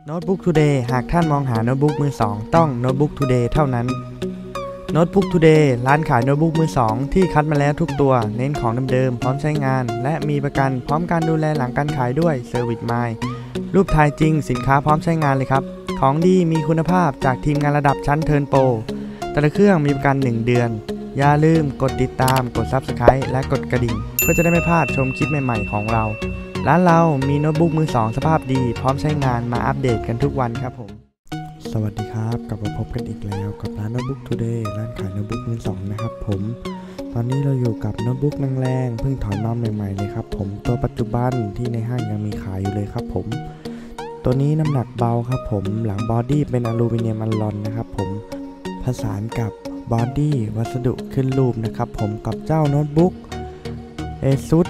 Notebook Today หากท่านมองหาโน้ตบุ๊กมือสองต้อง Notebook Today เท่านั้น Notebook Today ร้านขายโน้ตบุ๊กมือสองที่คัดมาแล้วทุกตัวเน้นของเดิมๆพร้อมใช้งานและมีประกันพร้อมการดูแลหลังการขายด้วย Service Mind รูปถ่ายจริงสินค้าพร้อมใช้งานเลยครับของดีมีคุณภาพจากทีมงานระดับชั้นเทิร์นโปรแต่ละเครื่องมีประกัน1เดือนอย่าลืมกดติดตามกด Subscribe และกดกระดิ่งเพื่อจะได้ไม่พลาดชมคลิปใหม่ๆของเราร้านเรามีโน้ตบุ๊กมือสองสภาพดีพร้อมใช้งานมาอัปเดตกันทุกวันครับผมสวัสดีครับกลับมาพบกันอีกแล้วกับร้าน Notebook Today ร้านขายโน้ตบุ๊กมือสองนะครับผมตอนนี้เราอยู่กับโน้ตบุ๊กแรงๆเพิ่งถอนมาใหม่ๆเลยครับผมตัวปัจจุบันที่ในห้างยังมีขายอยู่เลยครับผมตัวนี้น้ำหนักเบาครับผมหลังบอดี้เป็นอลูมิเนียมอัลลอนนะครับผมผสานกับบอดี้วัสดุขึ้นรูปนะครับผมกับเจ้าโน้ตบุ๊ก ASUS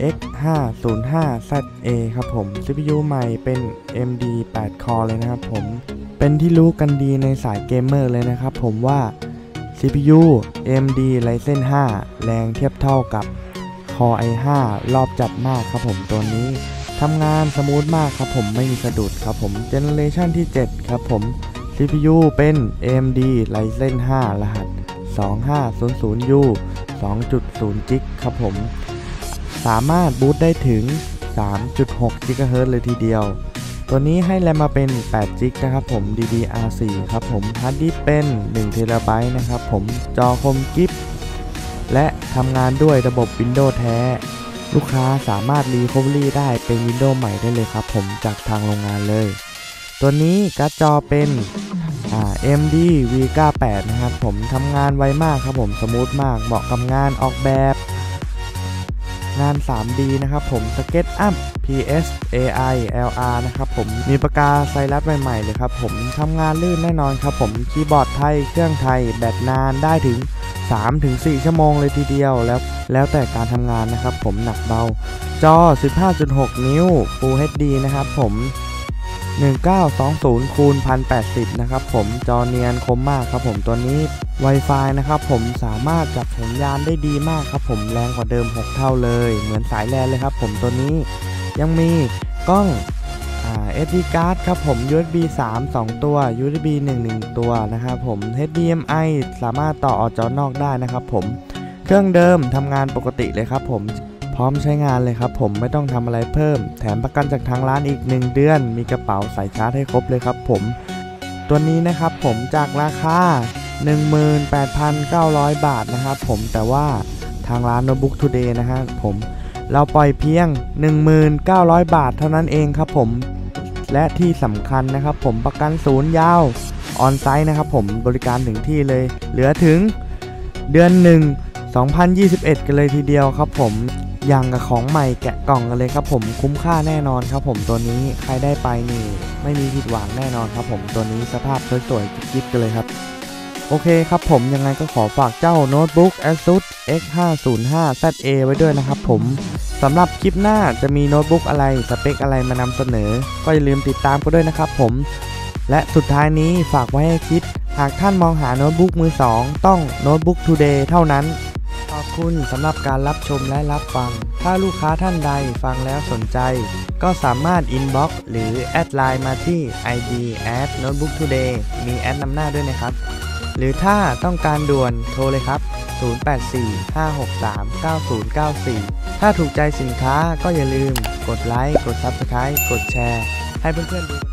X505ZA ครับผม CPU ใหม่เป็น AMD 8 Core เลยนะครับผมเป็นที่รู้กันดีในสายเกมเมอร์เลยนะครับผมว่า CPU AMD Ryzen 5 แรงเทียบเท่ากับ Core i5 รอบจัดมากครับผมตัวนี้ทำงานสมูทมากครับผมไม่มีสะดุดครับผมเจเนอเรชันที่ 7 ครับผม CPU เป็น AMD Ryzen 5 รหัส 2500U 2.0 GHz ครับผมสามารถบูตได้ถึง 3.6 GHz เลยทีเดียวตัวนี้ให้แรมมาเป็น8 GB นะครับผม DDR4 ครับผมฮาร์ดดิสก์เป็น1 TB นะครับผมจอคมกริบและทำงานด้วยระบบ Windows แท้ลูกค้าสามารถรีคัฟเวอรี่ได้เป็น Windows ใหม่ได้เลยครับผมจากทางโรงงานเลยตัวนี้การ์ดจอเป็นAMD Vega 8 นะครับผมทำงานไวมากครับผมสมูทมากเหมาะกับงานออกแบบงาน 3D นะครับผมสเก็ตอัพ PSAI LR นะครับผมมีปากกาไซรัสใหม่ๆเลยครับผมทำงานลื่นแน่นอนครับผมคีย์บอร์ดไทยเครื่องไทยแบตนานได้ถึง 3-4 ชั่วโมงเลยทีเดียวแล้วแต่การทำงานนะครับผมหนักเบาจอ 15.6 นิ้ว Full HD นะครับผม1920 คูณ 1080 นะครับผมจอเนียนคมมากครับผมตัวนี้ Wi-Fi นะครับผมสามารถจับสัญญาณได้ดีมากครับผมแรงกว่าเดิม6เท่าเลยเหมือนสายแลนเลยครับผมตัวนี้ยังมีกล้องSD card ครับผม USB 3 2 ตัว USB 1 ตัวนะครับผม HDMI สามารถต่อจอนอกได้นะครับผมเครื่องเดิมทำงานปกติเลยครับผมพร้อมใช้งานเลยครับผมไม่ต้องทำอะไรเพิ่มแถมประกันจากทางร้านอีก1 เดือนมีกระเป๋าใส่ชาร์จให้ครบเลยครับผมตัวนี้นะครับผมจากราคา 18,900 บาทนะครับผมแต่ว่าทางร้าน Notebook Today นะฮะผมเราปล่อยเพียง 19,000 บาทเท่านั้นเองครับผมและที่สำคัญนะครับผมประกันศูนย์ยาวออนไซต์นะครับผมบริการถึงที่เลยเหลือถึงเดือน1 2021 กันเลยทีเดียวครับผมอย่างกับของใหม่แกะกล่องกันเลยครับผมคุ้มค่าแน่นอนครับผมตัวนี้ใครได้ไปนี่ไม่มีผิดหวังแน่นอนครับผมตัวนี้สภาพสวยๆกิ๊บๆกันเลยครับโอเคครับผมยังไงก็ขอฝากเจ้าโน้ตบุ๊ก ASUS X505ZA ไว้ด้วยนะครับผมสำหรับคลิปหน้าจะมีโน้ตบุ๊กอะไรสเปคอะไรมานำเสนอก็อย่าลืมติดตามกันด้วยนะครับผมและสุดท้ายนี้ฝากไว้ให้คิดหากท่านมองหาโน้ตบุ๊กมือสองต้อง Notebook Today เท่านั้นขอบคุณสำหรับการรับชมและรับฟังถ้าลูกค้าท่านใดฟังแล้วสนใจก็สามารถอินบ็อกซ์หรือแอดไลน์มาที่ ID @Notebook Today มีแอดนำหน้าด้วยนะครับหรือถ้าต้องการด่วนโทรเลยครับ0845639094ถ้าถูกใจสินค้าก็อย่าลืมกดไลค์กด Subscribe กดแชร์ให้เพื่อนๆดู